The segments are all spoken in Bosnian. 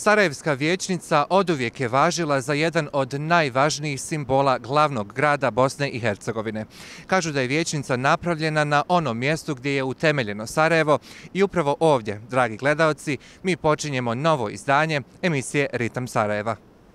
Sarajevska vijećnica oduvijek je važila za jedan od najvažnijih simbola glavnog grada Bosne i Hercegovine. Kažu da je vijećnica napravljena na onom mjestu gdje je utemeljeno Sarajevo i upravo ovdje, dragi gledaoci, mi počinjemo novo izdanje emisije Ritam Sarajeva.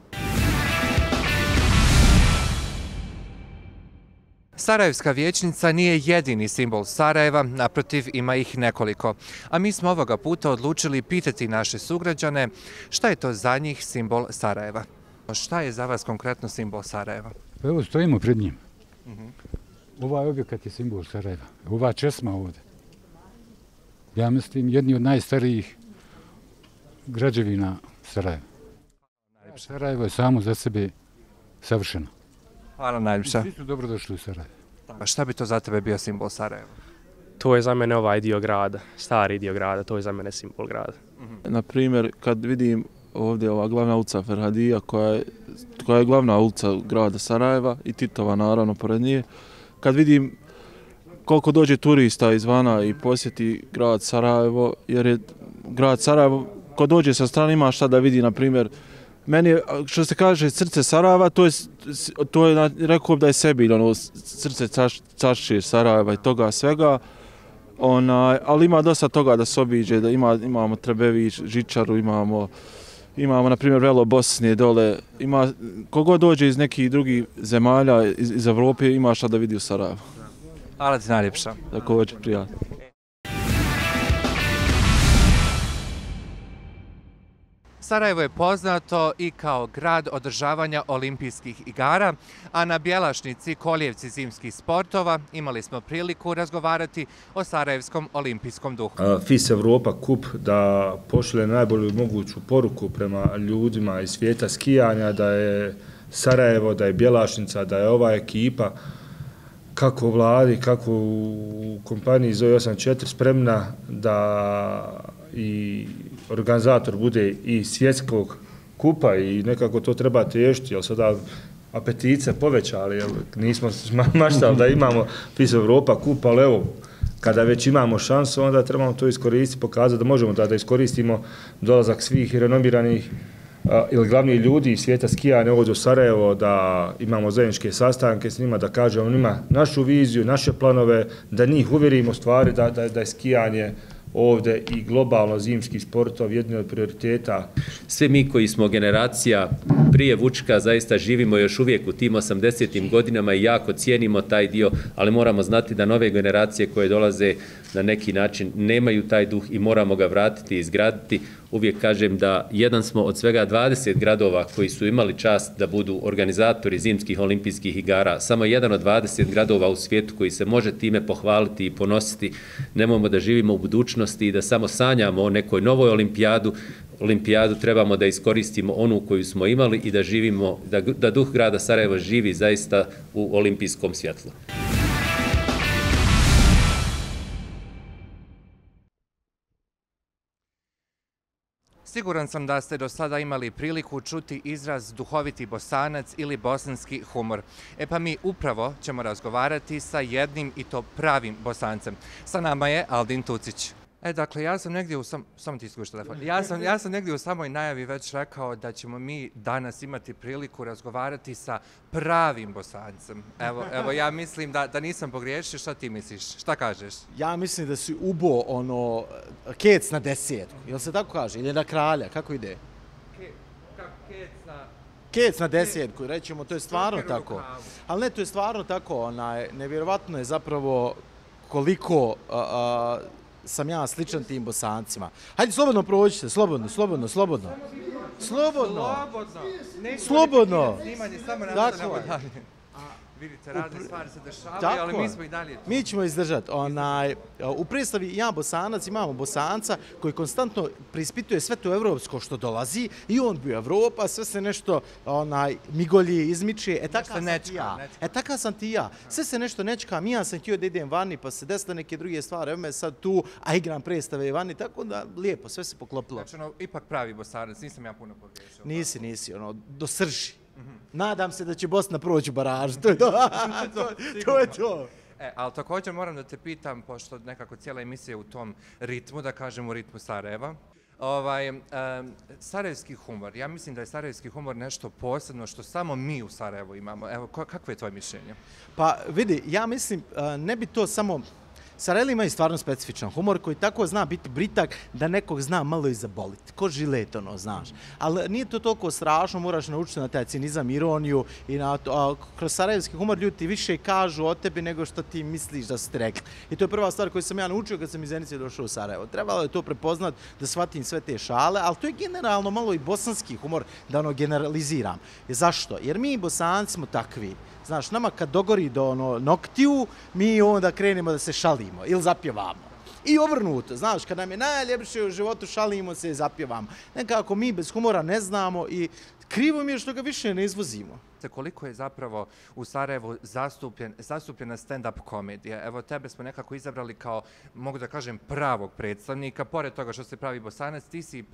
Sarajevska vijećnica nije jedini simbol Sarajeva, naprotiv ima ih nekoliko. A mi smo ovoga puta odlučili pitati naše sugrađane šta je to za njih simbol Sarajeva. Šta je za vas konkretno simbol Sarajeva? Pa evo stojimo pred njim. Ovaj objekat je simbol Sarajeva. Ova česma ovdje. Ja mislim jedni od najstarijih građevina Sarajeva. Sarajevo je samo za sebe savršeno. Hvala najljepša. Svi su dobrodošli u Sarajevo. A šta bi to za tebe bio simbol Sarajeva? To je za mene ovaj dio grada, stari dio grada, to je za mene simbol grada. Na primjer, kad vidim ovdje ova glavna ulica Ferhadija, koja je glavna ulica grada Sarajeva i Titova naravno pored nje, kad vidim koliko dođe turista izvana i posjeti grad Sarajevo, jer je grad Sarajevo, ko dođe sa strane ima šta da vidi, na primjer, meni je, što se kaže, srce Sarajeva, to je rekao da je Sebilj, ono, srce čašće Sarajeva i toga svega, ali ima dosta toga da se obiđe, da imamo Trebević, Žičaru, imamo na primjer Velo Bosne dole, kogod dođe iz nekih drugih zemalja, iz Evrope, ima šta da vidi u Sarajevu. Hvala ti najljepša. Također, prijatno. Sarajevo je poznato i kao grad održavanja olimpijskih igara, a na Bjelašnici, kolijevci zimskih sportova, imali smo priliku razgovarati o sarajevskom olimpijskom duhu. FIS Europa Kup da pošle najbolju moguću poruku prema ljudima iz svijeta skijanja, da je Sarajevo, da je Bjelašnica, da je ova ekipa kako u vladi, kako u kompaniji Zoj 84 spremna da i organizator bude i svjetskog kupa i nekako to treba težiti, jer sada apetice povećali, jer nismo maštali da imamo FIS Europa kup, ali evo, kada već imamo šansu, onda trebamo to iskoristiti, pokazati da možemo da iskoristimo dolazak svih renomiranih ili glavnih ljudi iz svijeta skijanja ovdje u Sarajevo, da imamo zajedničke sastanke s njima, da kažemo njima našu viziju, naše planove, da njih uvjerimo stvari da je skijanje ovdje i globalno zimski sportov jedni od prioriteta. Sve mi koji smo generacija prije Vučka zaista živimo još uvijek u tim 80. godinama i jako cijenimo taj dio, ali moramo znati da nove generacije koje dolaze na neki način nemaju taj duh i moramo ga vratiti i izgraditi. Uvijek kažem da jedan smo od svega 20 gradova koji su imali čast da budu organizatori zimskih olimpijskih igara, samo jedan od 20 gradova u svijetu koji se može time pohvaliti i ponositi. Nemojmo da živimo u budućnosti i da samo sanjamo o nekoj novoj olimpijadu, trebamo da iskoristimo onu koju smo imali i da živimo, da duh grada Sarajeva živi zaista u olimpijskom svjetlu. Siguran sam da ste do sada imali priliku čuti izraz duhoviti Bosanac ili bosanski humor. Pa mi upravo ćemo razgovarati sa jednim i to pravim Bosancem. Sa nama je Aldin Tucić. Dakle, ja sam negdje samo ti isključi telefon. Ja sam negdje u samoj najavi već rekao da ćemo mi danas imati priliku razgovarati sa pravim Bosancem. Evo ja mislim da nisam pogriješio. Šta ti misliš? Šta kažeš? Ja mislim da si ubo kec na 10. Jel se tako kaže? Ili na kralja? Kako ide? Kec na 10, rećemo, to je stvarno tako. Ali ne, to je stvarno tako. Nevjerovatno je zapravo koliko sam ja sličan tim Bosancima. Hajde, slobodno prođite, slobodno. Snimanje, samo nastavljamo dalje. Vidite, razne stvari se dešavaju, ali mi smo i dalje tu. Mi ćemo izdržati. U predstavi Ja Bosanac imamo Bosanca koji konstantno preispituje sve to evropsko što dolazi i on bio Evropa, sve se nešto migolji, izmiče. Taka sam ti ja. Sve se nešto nečka, ja sam htio da idem vani pa se desile neke druge stvari, evo me sad tu, a igram predstave vani, tako da lijepo, sve se poklopilo. Znači, ipak pravi Bosanac, nisam ja puno pogriješio. Nisi, do srži. Nadam se da će Bosna proći u baražu, to je to. To je to. Ali također moram da te pitam, pošto nekako cijela emisija je u tom ritmu, da kažem u ritmu Sarajeva, Sarajevski humor. Ja mislim da je sarajevski humor nešto posebno što samo mi u Sarajevu imamo. Evo, kakvo je tvoje mišljenje? Pa vidi, ja mislim, ne bi to samo... Sarajeli imaju stvarno specifičan humor koji tako zna biti britak da nekog zna malo i zaboliti. Ko žilet, ono, znaš. Ali nije to toliko strašno, moraš naučiti na taj cinizam, ironiju i na to. A kroz sarajevski humor ljudi ti više kažu o tebi nego što ti misliš da su ti rekli. I to je prva stvar koju sam ja naučio kad sam iz Zenice došao u Sarajevo. Trebalo je to prepoznat da shvatim sve te šale, ali to je generalno malo i bosanski humor da ono generaliziram. Zašto? Jer mi Bosanci smo takvi. Znaš, nama kad dogori do noktiju, mi onda krenemo da se šalimo ili zapjevamo. I obrnuto, znaš, kad nam je najljepše u životu, šalimo se i zapjevamo. Nekako mi bez humora ne znamo i krivo mi je što ga više ne izvozimo. Koliko je zapravo u Sarajevu zastupljena stand-up komedija? Evo, tebe smo nekako izabrali kao, mogu da kažem, pravog predstavnika. Pored toga što si pravi Bosanac, ti si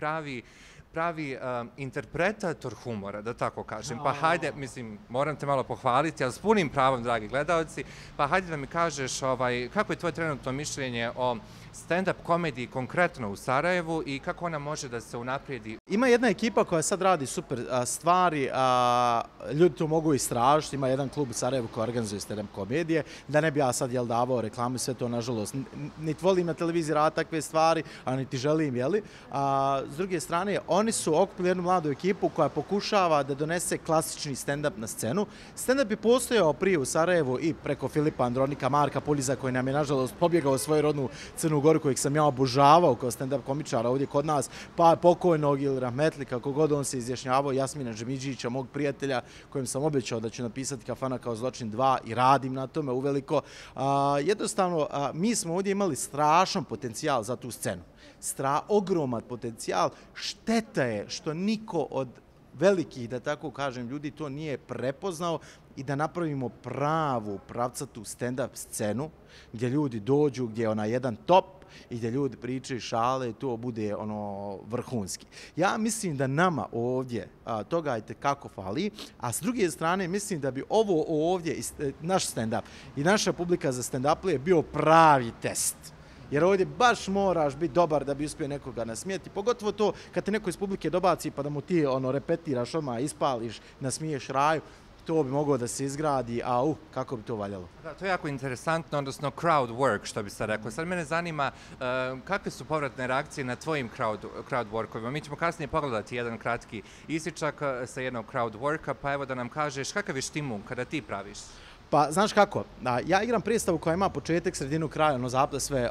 pravi interpretator humora, da tako kažem. Pa hajde, mislim, moram te malo pohvaliti, ali s punim pravom, dragi gledalci, pa hajde da mi kažeš kako je tvoje trenutno mišljenje o stand-up komediji konkretno u Sarajevu i kako ona može da se unaprijedi? Ima jedna ekipa koja sad radi super stvari, ljudi to mogu istražiti, ima jedan klub u Sarajevu koji organizuje stand-up komedije, da ne bi ja sad davao reklamu i sve to, nažalost, niti volim na televiziji raditi takve stvari, a niti želim, jeli. S druge strane, oni su okupili jednu mladu ekipu koja pokušava da donese klasični stand-up na scenu. Stand-up je postojao prije u Sarajevu i preko Filipa Andronika, Marka Puljiza, koji nam je, nažalost, pobjegao u svoju rodnu Crnu Goru, kojeg sam ja obožavao kao stand-up komičara ovdje kod nas, pa pokojnog ili rahmetli, kako god on se izjašnjavao, Jasmina Džemidžića, mog prijatelja, kojem sam obećao da ću napisati Kafana kao zločin 2 i radim na tome uveliko. Jednostavno, mi smo ovdje imali strašan potencijal za tu scenu. Ogroman potencijal. Šteta je što niko od velikih, da tako kažem, ljudi to nije prepoznao i da napravimo pravu, pravcatu stand-up scenu gdje ljudi dođu, gdje je ona jedan top i gdje ljudi pričaju šale i to bude vrhunski. Ja mislim da nama ovdje toga je tekako fali, a s druge strane mislim da bi ovo ovdje, naš stand-up i naša publika za stand-up je bio pravi test. Jer ovdje baš moraš biti dobar da bi uspio nekoga nasmijeti. Pogotovo to kad te neko iz publike dobaci pa da mu ti repetiraš odmah, ispališ, nasmiješ raju. To bi moglo da se izgradi, a kako bi to valjalo? Da, to je jako interesantno, odnosno crowd work, što bi se rekao. Sad mene zanima kakve su povratne reakcije na tvojim crowd workovima. Mi ćemo kasnije pogledati jedan kratki isičak sa jednog crowd worka, pa evo da nam kažeš kakav je štimung kada ti praviš? Pa, znaš kako, ja igram predstavu koja ima početak, sredinu, kraj, zapad, sve,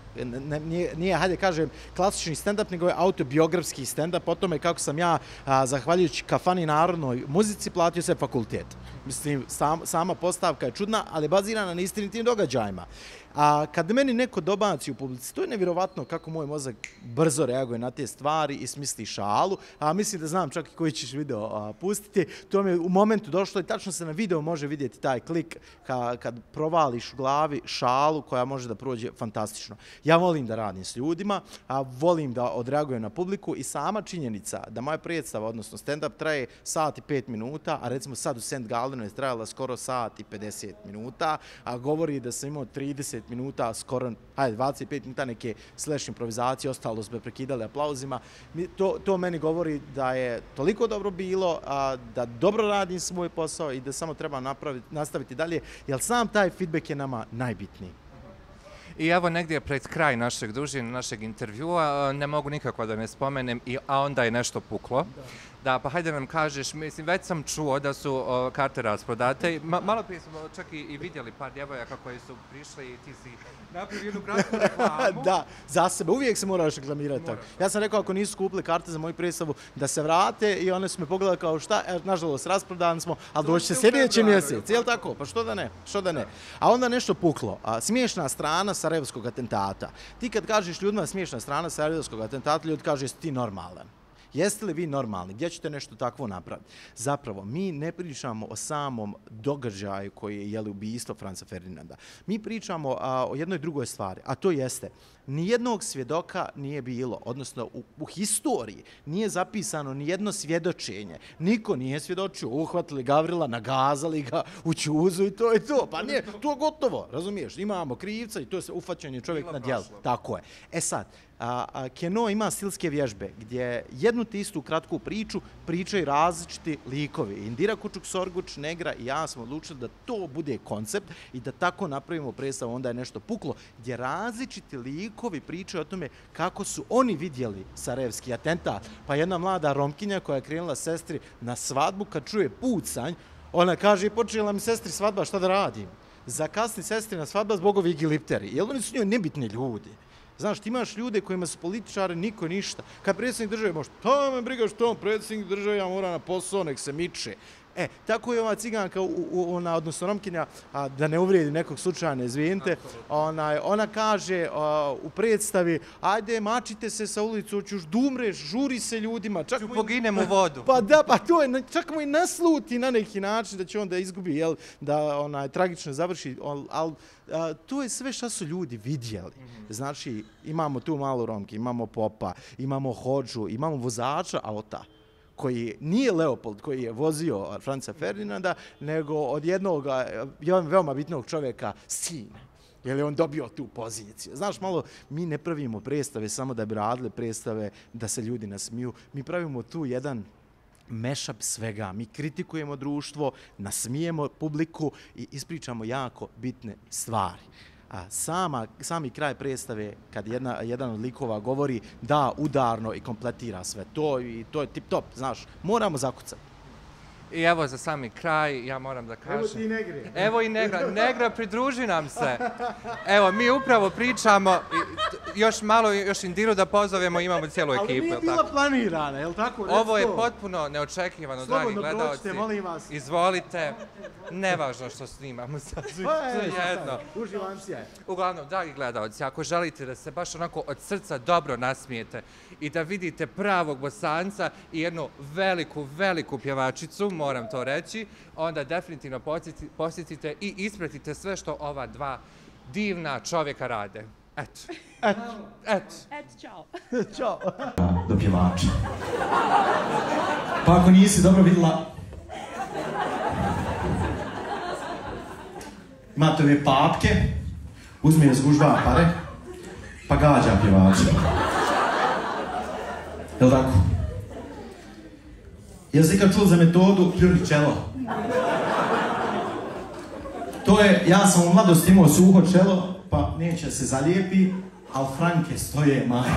nije, hajde kažem, klasični stand-up, nego je autobiografski stand-up o tome kako sam ja, zahvaljujući Kafani narodnoj muzici, platio sve fakultet. Mislim, sama postavka je čudna, ali bazirana na istinitim događajima. A kad meni neko dobaci u publici, to je nevjerovatno kako moj mozak brzo reaguje na te stvari i smisli šalu, a mislim da znam čak i koji ćeš video pustiti. To mi je u momentu došlo i tačno se na video može vidjeti taj klik kad provališ u glavi šalu koja može da prođe fantastično. Ja volim da radim s ljudima, volim da odreagujem na publiku i sama činjenica da moja predstava, odnosno stand-up, traje sat i 5 minuta, a recimo sad u St. Galdenu je trajala skoro sat i 50 minuta, a govori da sam imao 30 minuta, skoro, 25 minuta neke slash improvizacije, ostalo smo prekidali aplauzima. To meni govori da je toliko dobro bilo, da dobro radim svoj posao i da samo treba nastaviti dalje, jer sam taj feedback je nama najbitniji. I evo negdje pred kraj našeg dužine, našeg intervjua, ne mogu nikako da ne spomenem, a onda je nešto puklo. Da, pa hajde nam kažeš, mislim, već sam čuo da su karte rasprodate. Malo prije smo čak i vidjeli par djevojaka koji su prišli i ti si napravio jednu kratku reklamu. Da, za sebe, uvijek se moraš reklamirati tako. Ja sam rekao ako nisu kupili karte za moju predstavu da se vrate i one su me pogledali kao šta, nažalost rasprodani smo, ali doći će sljedeći mjesec, jel tako? Pa što da ne? A onda nešto puklo. Smiješna strana sarajevskog atentata. Ti kad kažeš ljudima smiješna strana sarajevskog atentata, ljudi kažu jesi ti normalan. Jeste li vi normalni? Gdje ćete nešto takvo napraviti? Zapravo, mi ne pričamo o samom događaju koji je ubistvo Franca Ferdinanda. Mi pričamo o jednoj drugoj stvari, a to jeste, nijednog svjedoka nije bilo, odnosno u historiji nije zapisano nijedno svjedočenje. Niko nije svjedočio, uhvatili Gavrila, nagazali ga u ćuzu i to je to. Pa nije, to je gotovo, razumiješ? Imamo krivca i to je ufaćanje čovjek na djelu. Tako je. E sad, Keno ima stilske vježbe gdje jednu te istu kratku priču pričaju različiti likovi. Indira Kučuk-Sorguč, Negra i ja smo odlučili da to bude koncept i da tako napravimo predstavu, onda je nešto puklo, gdje različiti likovi pričaju o tome kako su oni vidjeli sarajevski atentat. Pa jedna mlada Romkinja koja je krenula sestri na svadbu, kad čuje pucanj, ona kaže, počela mi sestri svadba, šta da radim? Zakasni sestri na svadba zbog ovih gilipteri, jer oni su njoj nebitni ljudi. Znaš, ti imaš ljude kojima su političari, niko ništa. Kad predsjednik države, možda, šta me briga što on predsjednik države, ja mora na posao, nek se miče. Tako je ova ciganka, odnosno Romkinja, da ne uvrijedi nekog slučaja, izvinite, ona kaže u predstavi, ajde, mačite se sa ulicu, hoćeš da umreš, žuri se ljudima. Čak poginem u vodu. Pa da, pa to je, čak mu i nasluti na neki način da će on da izgubi, da tragično završi, ali to je sve što su ljudi vidjeli. Znači, imamo tu malu Romki, imamo popa, imamo hodžu, imamo vozača auta, koji nije Leopold, koji je vozio Franca Ferdinanda, nego od jednog veoma bitnog čovjeka, sina. Jer je on dobio tu poziciju. Znaš, malo, mi ne pravimo predstave samo da bi radili predstave, da se ljudi nasmiju. Mi pravimo tu jedan mešap svega. Mi kritikujemo društvo, nasmijemo publiku i ispričamo jako bitne stvari. A sami kraj predstave, kad jedan od likova govori da udarno i kompletira sve to i to je tip top, znaš, moramo zakucati. I evo za sami kraj, ja moram da kažem... Evo ti i Negri. Evo i Negra. Negra, pridruži nam se. Evo, mi upravo pričamo, još malo, još Indiru da pozovemo, imamo cijelu ekipu. Ali nije bila planirana, je li tako? Ovo je potpuno neočekivano, dragi gledalci. Slobodno pročite, molim vas. Izvolite. Nevažno što snimamo sad. Jedno. Uživancija je. Uglavnom, dragi gledalci, ako želite da se baš onako od srca dobro nasmijete i da vidite pravog Bosanca i jednu veliku, veliku pjevačicu, moram to reći, onda definitivno posjetite i ispratite sve što ova dva divna čovjeka rade. Eto. Čao. Ćao. Do pjevača. Pa ako nisi dobro vidjela, imate ove papke, uzme je zgužba pare, pa gađa pjevača. Jel' tako? Jel' si ikad čuo za metodu pljuni čelo? To je, ja sam u mladosti imao suho čelo, pa neće se zalijepi, ali franke stoje majke.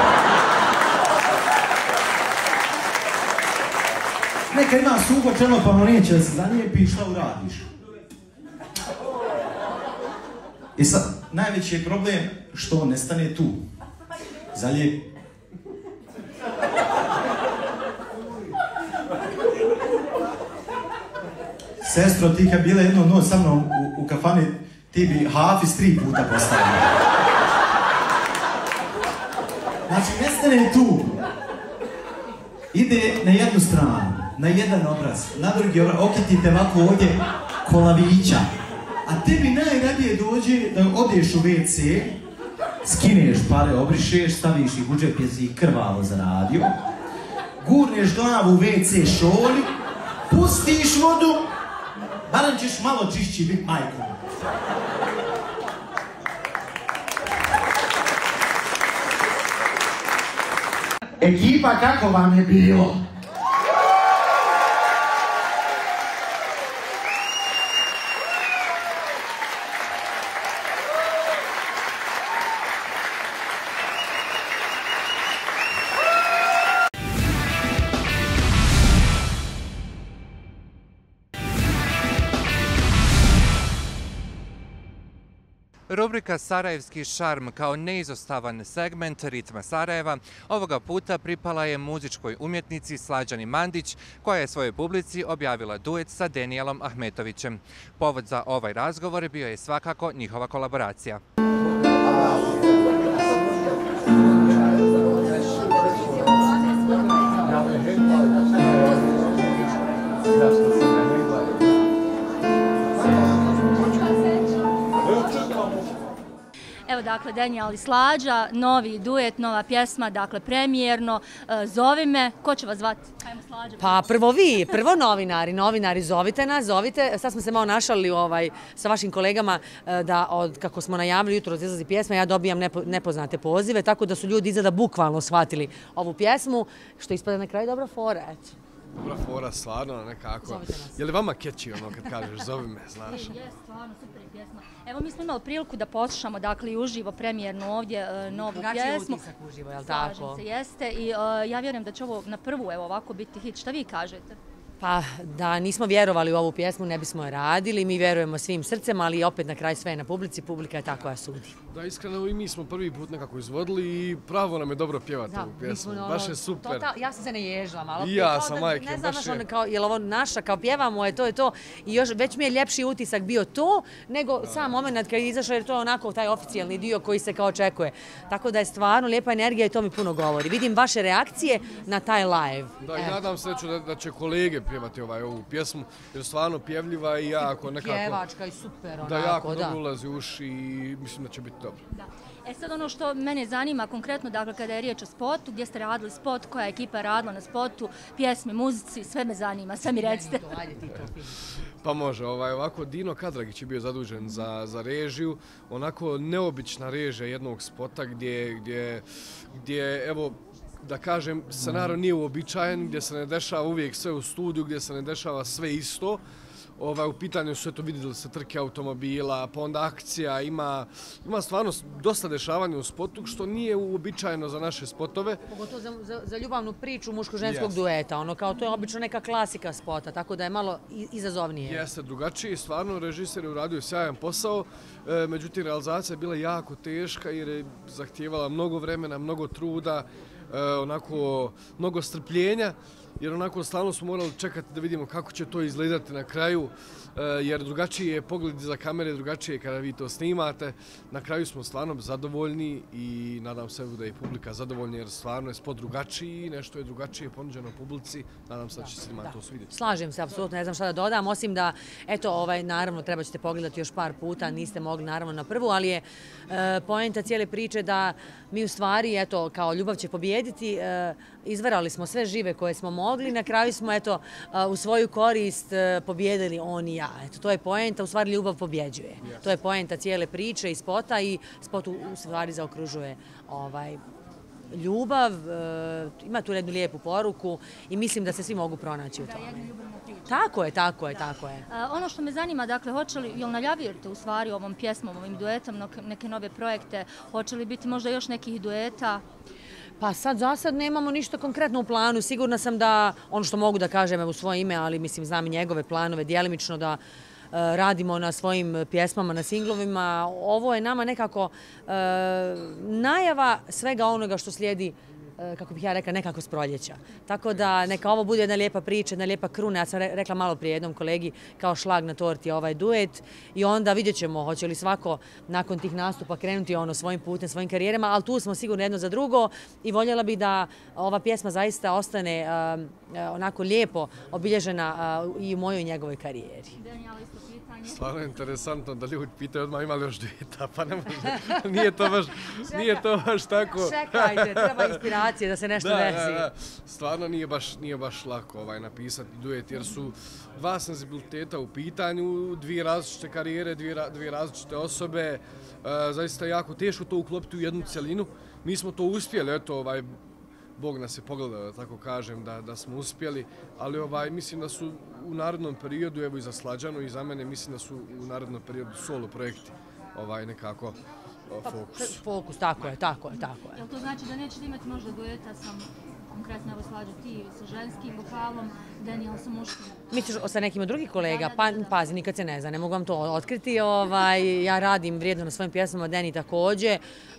Neka ima suho čelo, pa ono neće da se zalijepi, šta uradiš? I sad, najveći je problem što on ne stane tu. Zalijepi. Sestro, ti kad bila jednu noć sa mnom u kafani, ti bi Hafiz 3 puta postavila. Znači, ne stane tu. Ide na jednu stranu, na jedan obraz, na drugi obraz, okitite ovako ovdje kolavića. A tebi najradije dođe da odeš u WC, skineš pare, obrišeš, staviš ih u džep jer si ih krvavo zaradio, gurneš glavu u WC šolju, pustiš vodu, barem ćeš malo čišći bit majkom. Ekipa, kako vam je bilo? Rubrika Sarajevski šarm kao neizostavan segment ritma Sarajeva ovoga puta pripala je muzičkoj umjetnici Slađani Mandić, koja je svojoj publici objavila duet sa Denijelom Ahmetovićem. Povod za ovaj razgovor bio je svakako njihova kolaboracija. Evo dakle Daniel i Slađa, novi duet, nova pjesma, dakle premijerno. Zovi me, ko će vas zvati? Hajmo Slađa. Pa prvo novinari, zovite nas, zovite. Sad smo se malo našali sa vašim kolegama da kako smo najavili jutro izlazi pjesma, ja dobijam nepoznate pozive, tako da su ljudi izgleda bukvalno shvatili ovu pjesmu, što ispada na kraju dobra fora, eto. Dobra fora, stvarno, nekako. Je li vama catchy ono kad kažeš zovi me, znaš? Je, stvarno, super pjesma. Evo mi smo imali priliku da poslušamo, dakle, i uživo premijernu ovdje novu pjesmu. Drugačiji utisak uživo, je li tako? Slažem se, jeste. I ja vjerujem da će ovo na prvu, evo ovako, biti hit. Šta vi kažete? Pa da nismo vjerovali u ovu pjesmu, ne bismo je radili, mi vjerujemo svim srcem, ali opet na kraju sve je na publici, publika je ta koja sudi. Da, iskreno i mi smo prvi put nekako izvodili i pravo nam je dobro pjevati ovu pjesmu, baš je super. Ja sam se naježila malo. I ja sam, majke, ne znam, baš je. Je li ovo naša, kao pjevamo je to i još već mi je ljepši utisak bio to, nego sam moment kad je izašao jer to je onako taj oficijalni dio koji se kao očekuje. Tako da je stvarno lijepa energija i to mi puno govori. Vidim vaše reakcije na taj live. Da, i nadam se da će kolege pjevati ovu pjesmu, jer stvarno pjevljiva i jako nekako... Pjevačka i super, onako, da. Jako dobro ulazi u uši i mislim da će biti dobro. Da. Sad ono što mene zanima konkretno, dakle kada je riječ o spotu, gdje ste radili spot, koja je ekipa radila na spotu, pjesmi, muzici, sve me zanima, sve mi recite. Pa može, ovako Dino Kadragić je bio zadužen za režiju, onako neobična režija jednog spota gdje evo, da kažem, scenario nije uobičajen, gdje se ne dešava uvijek sve u studiju, gdje se ne dešava sve isto. U pitanju su, eto, vidjeli se trke automobila, pa onda akcija, ima stvarno dosta dešavanja u spotu, što nije uobičajeno za naše spotove. Pogotovo za ljubavnu priču muško-ženskog dueta, ono kao to je obično neka klasika spota, tako da je malo izazovnije. Jeste, drugačije, stvarno režiser je uradio sjajan posao, međutim realizacija je bila jako teška jer je zahtijevala mnogo vremena, mnogo truda, onako mnogo strpljenja, jer onako stalno smo morali čekati da vidimo kako će to izgledati na kraju, jer drugačije je pogled iza kamere, drugačije je kada vi to snimate. Na kraju smo stvarno zadovoljni i nadam se da je i publika zadovoljna jer stvarno je spot drugačiji, nešto je drugačije ponuđeno publici, nadam se da će se njima to svidjeti. Slažem se, apsolutno, ne znam šta da dodam, osim da, eto, naravno treba ćete pogledati još par puta, niste mogli naravno na prvu, ali je poenta cijele priče da mi u stvari, eto, kao ljubav će pobijediti, izvarali smo sve žive koje smo mogli, na kraju smo, eto, u svoju korist pobijedili on i ja. Eto, to je poenta, u stvari ljubav pobjeđuje. To je poenta cijele priče i spota i spot u stvari zaokružuje ljubav, ima tu jednu lijepu poruku i mislim da se svi mogu pronaći u tome. Tako je. Ono što me zanima, dakle, jel najavljujete u stvari ovom pjesmom, ovim duetom, neke nove projekte, hoće li biti možda još nekih dueta? Pa za sad nemamo ništa konkretno u planu. Sigurna sam da, ono što mogu da kažem u svoje ime, ali mislim znam i njegove planove djelimično da radimo na svojim pjesmama, na singlovima. Ovo je nama nekako najava svega onoga što slijedi, kako bih ja rekla, nekako s proljeća. Tako da neka ovo bude jedna lijepa priča, jedna lijepa kruna. Ja sam rekla malo prije jednom kolegi kao šlag na torti ovaj duet i onda vidjet ćemo hoće li svako nakon tih nastupa krenuti svojim putem, svojim karijerama, ali tu smo sigurno jedno za drugo i voljela bi da ova pjesma zaista ostane onako lijepo obilježena i u mojoj i njegovoj karijeri. Stvarno je interesantno da ljudi pitaju odmah ima li još dueta, pa ne može, nije to baš tako. Čekajte, treba inspiracije da se nešto desi. Da, stvarno nije baš lako napisati duet, jer su dva senzibiliteta u pitanju, dvije različite karijere, dvije različite osobe, zaista jako teško to uklopiti u jednu cjelinu. Mi smo to uspjeli, eto, Bog nas je pogledao, da tako kažem, da smo uspjeli, ali mislim da su u narednom periodu, evo i za Slađanu i za mene, mislim da su u narednom periodu solo projekti nekako fokus. Fokus, tako je. Jel to znači da nećete imati možda dueta sa, konkretno evo Slađa ti sa ženskim vokalom, Daniel sa muškim? Misliš sa nekim od drugih kolega? Pa pazi, nikad se ne zna, ne mogu vam to otkriti. Ja radim vrijedno na svojim pjesmama, Dani također.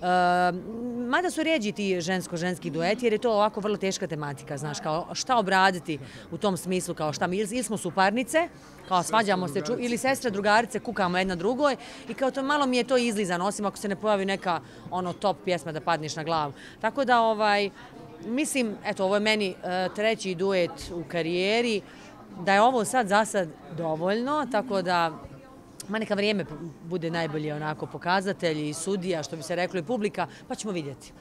Mada su rijeđi ti žensko-ženski dueti, jer je to ovako vrlo teška tematika, znaš, kao šta obraditi u tom smislu, kao šta mi, ili smo suparnice, kao svađamo se, ili sestre, drugarice, kukamo jedna drugoj i kao to malo mi je to izlizano, osim ako se ne pojavi neka top pjesma da padneš na glavu. Tako da, mislim, eto, ovo je meni treći duet u karijeri, da je ovo sad za sad dovoljno, tako da neka vrijeme bude najbolji onako pokazatelj i sudija, što bi se reklo, i publika, pa ćemo vidjeti.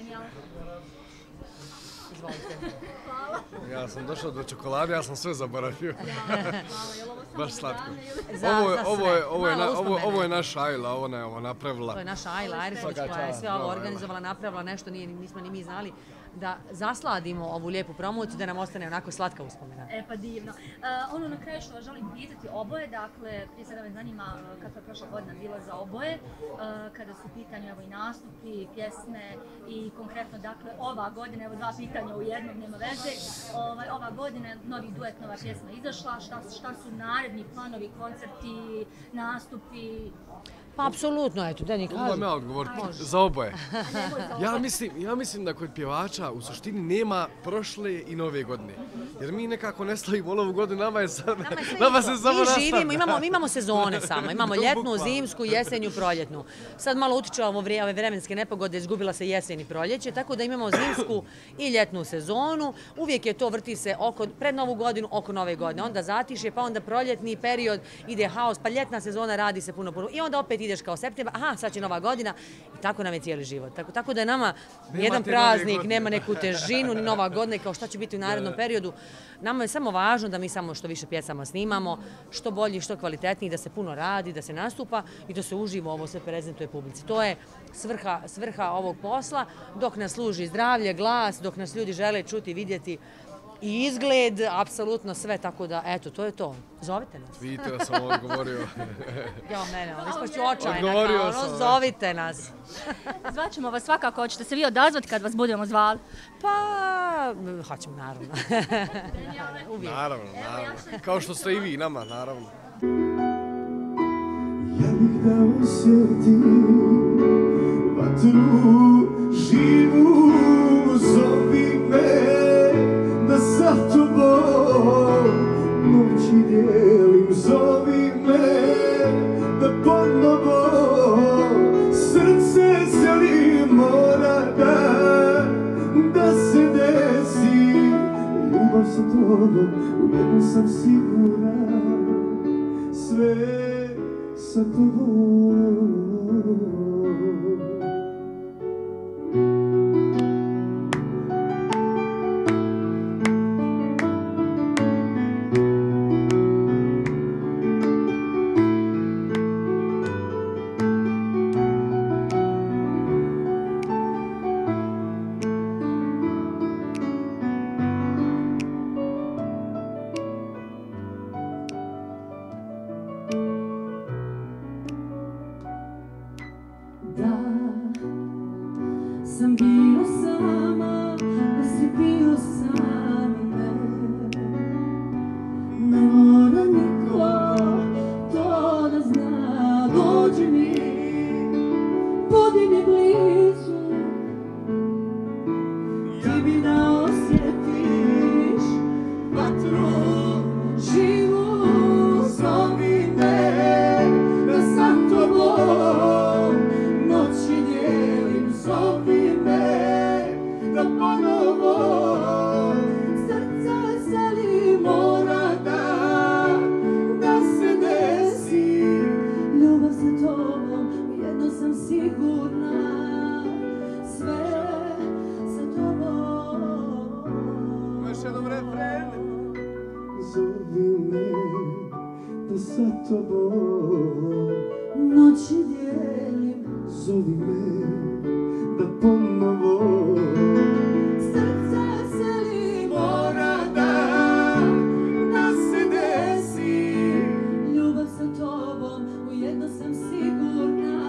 Ja sam došao do čokolade, ja sam sve zaboravio. Baš slatko. Ovo je naša Ajla, ona je ovo napravila. To je naša Ajla Ajrisović koja je sve ovo organizovala, napravila nešto, nismo ni mi znali da zasladimo ovu lijepu promociju, da nam ostane onako slatka uspomena. Pa divno. Ono na kraju što vas želim pitati oboje, dakle, prije svega me zanima kako je prošla godina bila za oboje, kada su u pitanju evo i nastupi, pjesme i konkretno, dakle, ova godina, evo 2 pitanja u jednom, nema veze, ova godina novi duet, nova pjesma izašla, šta su naredni planovi, koncerti, nastupi? Pa apsolutno, eto, Deni kaže. Mogu ja odgovoriti za oboje. Ja mislim da kod pjevača u suštini nema prošle i nove godine. Jer mi nekako ne slavimo ovu godinu, nama se samo nastavlja. Mi imamo sezone samo, imamo ljetnu, zimsku, jesenju, proljetnu. Sad malo utiče ove vremenske nepogode, izgubila se jesen i proljeće, tako da imamo zimsku i ljetnu sezonu. Uvijek je to, vrti se pred novu godinu, oko nove godine. Onda zatišje, pa onda proljetni period, ide haos, pa ljetna sezona radi se puno. I onda opet ideš kao septembar, aha, sad će nova godina i tako nam je cijeli život. Tako da je nama jedan praznik, nema neku težinu, ni nova godina i kao šta će biti u narednom periodu. Nama je samo važno da mi samo što više pjesama snimamo, što bolji, što kvalitetniji, da se puno radi, da se nastupa i da se uživo ovo sve prezentuje publici. To je svrha ovog posla, dok nas služi zdravlje, glas, dok nas ljudi žele čuti, vidjeti i izgled, apsolutno sve, tako da, eto, to je to. Zovite nas. Vidite da sam odgovorio. Jo, mene, ispašću očajna, zovite nas. Zvaćemo vas svakako, hoćete se vi odazvati kad vas budemo zvali? Pa, hoćemo, naravno. Naravno. Kao što ste i vi nama, naravno. Ja bih da osjetim vatru živu, zovi me da sa tobom noći dijelim, zovi me da ponovo srce seli, mora da se desi. Ljubav sa tobom, u jednom sam siguran, sve sa tobom. Sam bio sama, da si bio sam me. Ne mora niko to da zna. Dođi mi, budi mi blizu. Ti mi da osjetiš vatru živu. Zovi me da sam tobom noći dijelim. Zovi me da ponovo srce seli, mora da se desi. Ljubav sa tobom, jedno sam sigurna, sve sa tobom. Još jednom refren. Zovi me da sa tobom noći dijelim. Zovi me da ponovo srce seli, mora da se desi. Ljubav sa tobom, u jedno sam sigurna,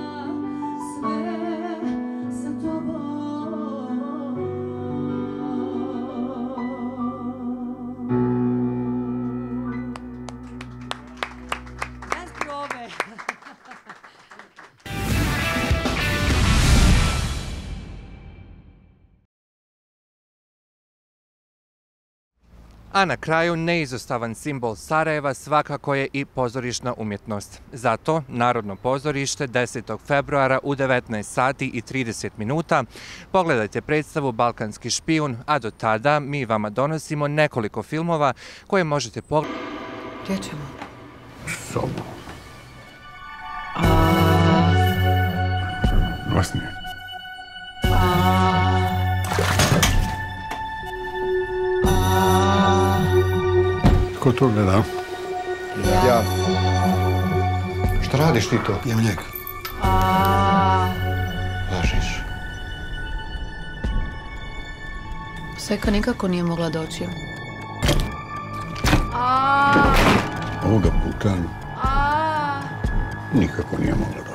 sve sa tobom. Bez probe. A na kraju, neizostavan simbol Sarajeva svakako je i pozorišna umjetnost. Zato Narodno pozorište 10. februara u 19 sati i 30 minuta pogledajte predstavu Balkanski špijun, a do tada mi vama donosimo nekoliko filmova koje možete pogledati. Gdje ćemo? U sobu. Glasnije. Ko to gleda? Ja. Šta radiš ti to? Pijem lijek. Lažiš. Seka nikako nije mogla doći. Ovoga puta nikako nije mogla doći.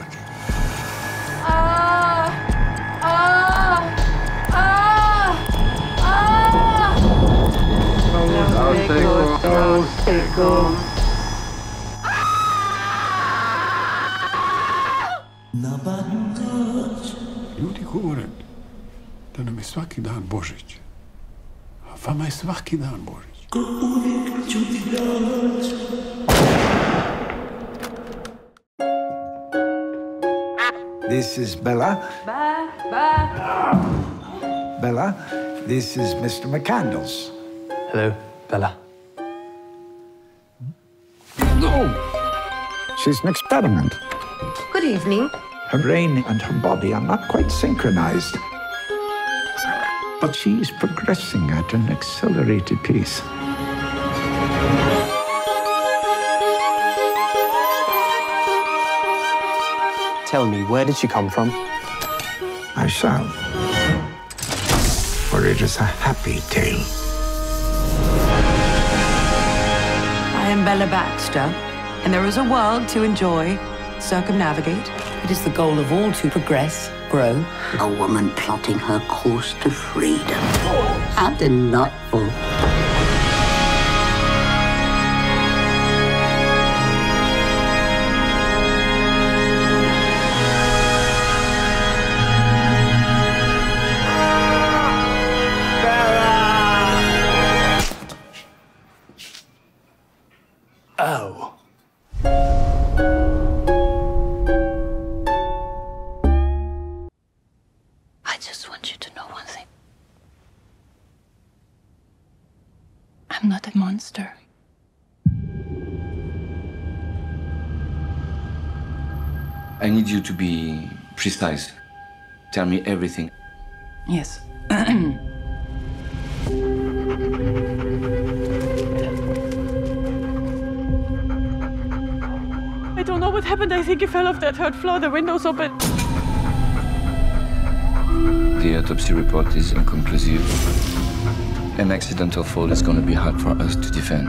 Ljudi govore da nam je svaki dan Božić. A vama je svaki dan Božić. This is Bella. Bella, this is Mr. McCandles. Hello, Bella. No! She's an experiment. Good evening. Her brain and her body are not quite synchronized. But she's progressing at an accelerated pace. Tell me, where did she come from? I shall. For it is a happy tale. I am Bella Baxter, and there is a world to enjoy, circumnavigate. It is the goal of all to progress, grow. A woman plotting her course to freedom. How delightful. Oh. I just want you to know one thing. I'm not a monster. I need you to be precise. Tell me everything. Yes. I don't know what happened. I think he fell off that third floor. The window's open. The autopsy report is inconclusive. An accidental fall is going to be hard for us to defend.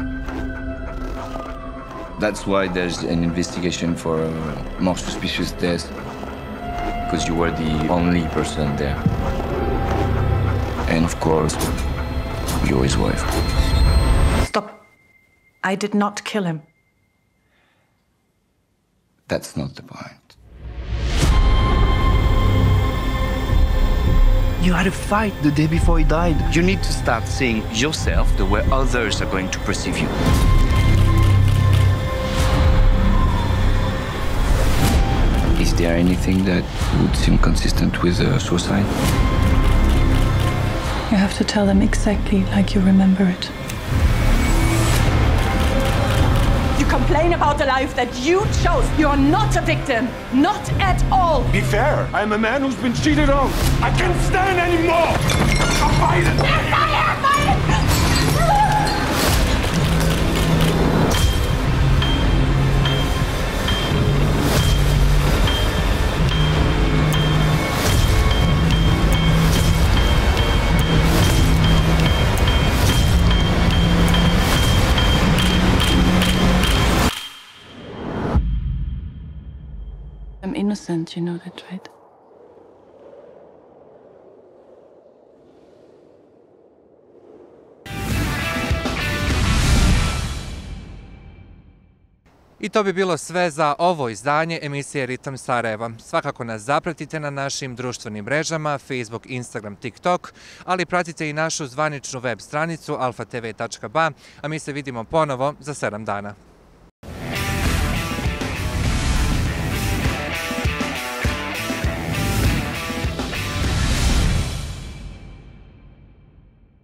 That's why there's an investigation for a more suspicious death, because you were the only person there. And of course, you're his wife. Stop. I did not kill him. That's not the point. You had a fight the day before he died. You need to start seeing yourself the way others are going to perceive you. Is there anything that would seem consistent with suicide? You have to tell them exactly like you remember it. You complain about the life that you chose. You're not a victim. Not at all. Be fair. I'm a man who's been cheated on. I can't stand anymore. I'm fighting. I'm innocent, you know that, right? I to bi bilo sve za ovo izdanje emisije Ritam Sarajeva. Svakako nas zapratite na našim društvenim mrežama, Facebook, Instagram, TikTok, ali pratite i našu zvaničnu web stranicu alfatv.ba, a mi se vidimo ponovo za 7 dana.